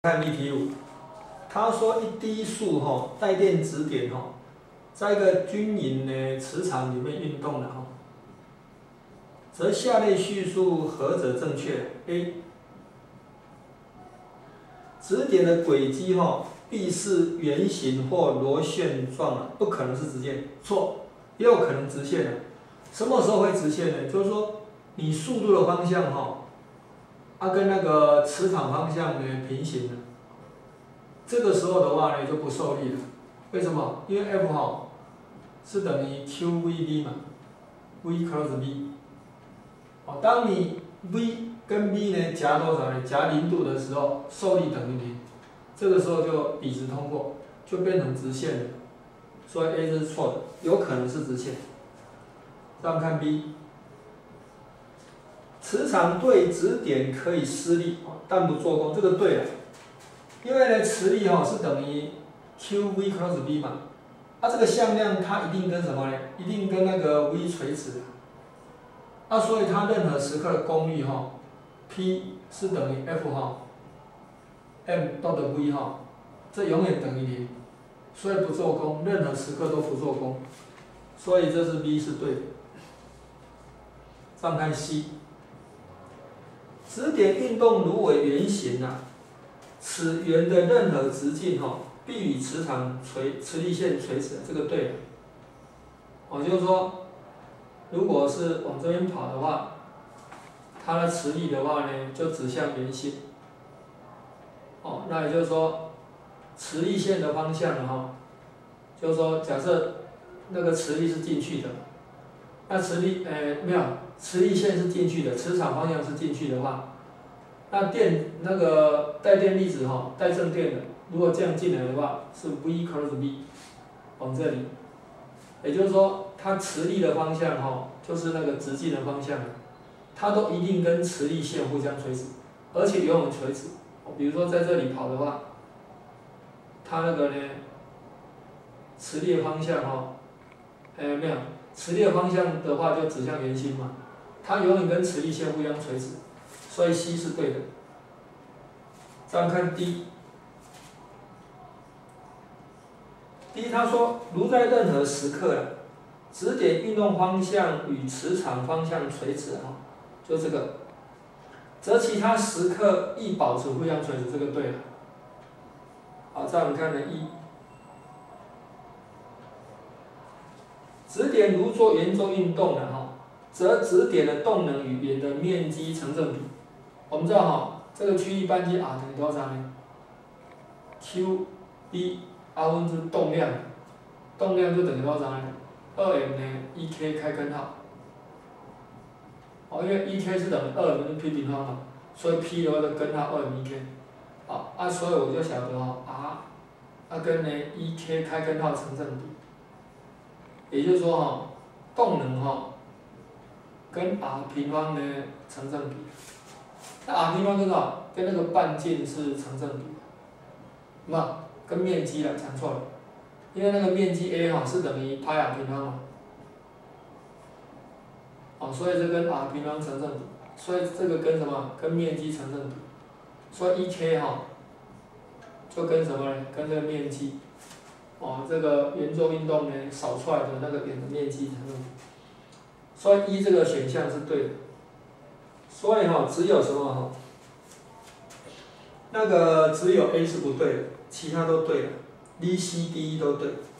看例题5，他说一滴数带电质点在一个均匀的磁场里面运动了则下列叙述何者正确 ？A. 质点的轨迹必是圆形或螺旋状不可能是直线。错，也有可能直线的。什么时候会直线呢？就是说你速度的方向跟那个磁场方向呢平行的。这个时候的话呢就不受力了。为什么？因为 F 是等于 QVB 嘛 ，V cos V。当你 V 跟 V 呢夹多少呢？夹0度的时候，受力等于0，这个时候就笔直通过，就变成直线了。所以 A 是错的，有可能是直线。这样看 B， 磁场对质点可以施力，但不做功，这个对了。因为呢，磁力是等于 QV cos V 嘛，这个向量它一定跟什么呢？一定跟那个 V 垂直的。所以它任何时刻的功率P 是等于 F M dot V 这永远等于0，所以不做功，任何时刻都不做功，所以这是 B 是对的。再看 C， 质点运动如为圆形此圆的任何直径必与磁力线垂直，这个对的。就是说，如果是往这边跑的话，它的磁力的话呢，就指向圆心。那也就是说，磁力线的方向就是说，假设那个磁力是进去的，那磁力没有，磁力线是进去的，磁场方向是进去的话。那个带电粒子带正电的，如果这样进来的话，是 V cos V， 往这里，也就是说，它磁力的方向就是那个直径的方向，它都一定跟磁力线互相垂直，而且永远垂直。比如说在这里跑的话，它那个呢，磁力的方向没有，磁力的方向的话就指向圆心嘛，它永远跟磁力线互相垂直。所以 C 是对的。再看 D， 他说，如在任何时刻质点运动方向与磁场方向垂直就这个，则其他时刻亦保持互相垂直，这个对了。好，再我们看1，质点如做圆周运动则质点的动能与圆的面积成正比。我们知道这个区域半径 r 等于多少呢 ？QB r 分之动量，动量就等于多少呢 ？2m 呢 1k 开根号。因为 1k 是等于2分之 p 平方嘛，所以 p 的话就根号 2m1k。所以我就晓得r 跟呢 1k 开根号成正比。也就是说动能跟 r 平方呢成正比。那 r 平方多少？跟那个半径是成正比的，跟面积讲错了，因为那个面积 A 是等于派 r 平方嘛，所以这跟 r 平方成正比，所以这个跟什么？跟面积成正比，所以 1k 就跟什么呢？跟这个面积，这个圆周运动呢扫出来的那个圆的面积成正比，所以1这个选项是对的。所以只有什么那个只有 A 是不对的，其他都对的 ，B、C、D 都对。